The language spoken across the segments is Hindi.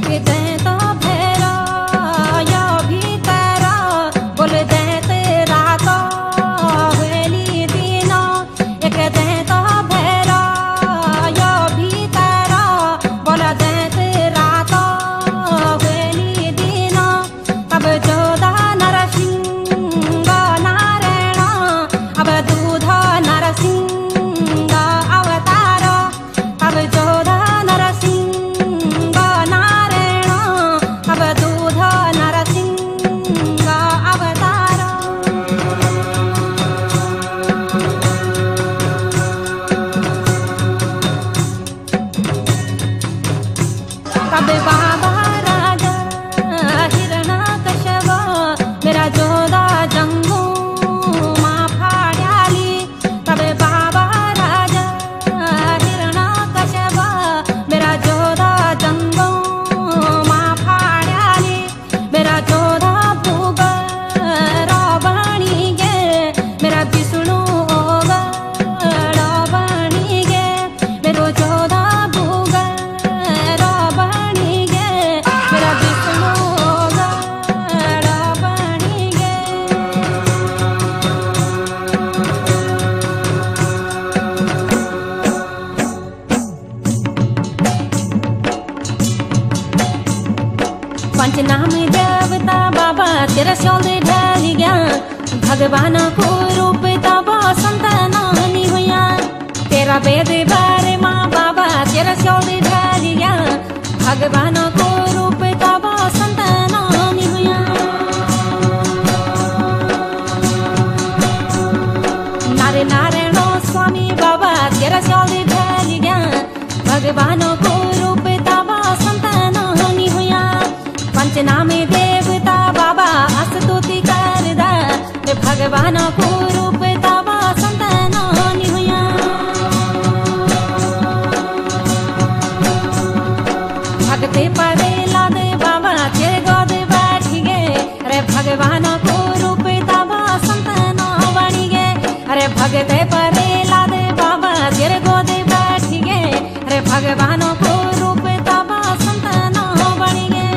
पंचनाम देवता बाबा तेरा शौर्य ढल गया, भगवान को रूप तब संतानी हुआ। तेरा वेद बारे माँ बाबा तेरा शौर्य ढल गया, भगवान को रूप तब संतानी हुआ। नारे नारायण स्वामी बाबा तेरा शौर्य ढल गया, भगवान को रूप तब संतानी हुआ। पंचनाम देवता बाबा स्तुति करदा, भगवान को रूप तब संतानी हुआ। भगते पदे लादे बाबा तेरे गोद बैठ गए, अरे भगवान को रूप तब संतान बनी गए। अरे भगते पदे लादे बाबा तेरे गोद बैठ गए, अरे भगवान को रूप तब संतान बनी गए।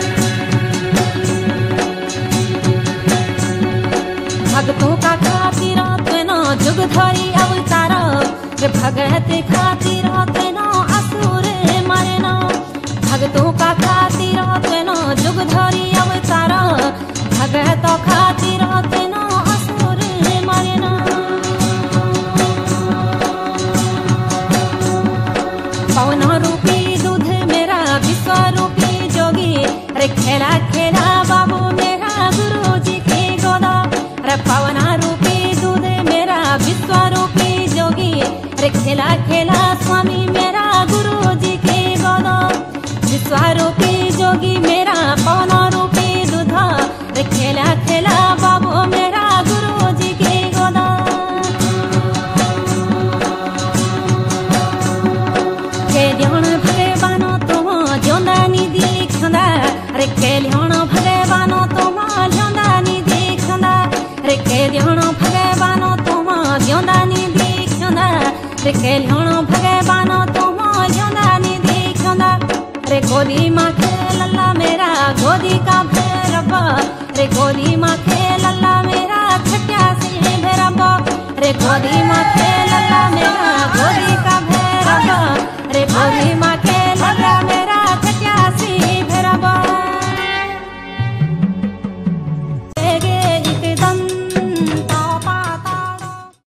भगतों का खातिर तेनो जुग धरी अवतार, भगत खातिर तेनो असुर मारना। भगतों का खातिर तेनो जुग धरी अवतार, भगत खातिर तेनो असुर मारना। पवन रूपी दूध मेरा विश्व रूपी जोगी, अरे खेला खेला बाबू मेरा गुरु जी के गोदा। पवन रूपी दूध मेरा विश्व रूपी जोगी, अरे खेला खेला स्वामी मेरा गुरु जी के गोदा। विश्व रूपी जोगी मेरा पवन रूपी दूध, अरे खेला खेला बाबू मेरा गुरु जी के गोदा। खेलियोण भगवानो तुम ज्योंदानी दीखंदा, अरे खेलियोण भगवानो तुम ज्योंदानी दीखंदा। अरे खेलियोण भगवानो तुम ज्योंदानी दीखंदा, अरे खेलियोण भगवानो तुम ज्योंदानी दीखंदा। अरे गोदी माँ खेलला मेरा गोदी का भैरव, अरे गोदी माँ खेलला मेरा छठिया से भैरव। अरे गोदी माँ खेलला मेरा गोदी का भैरव, अरे गोदी माँ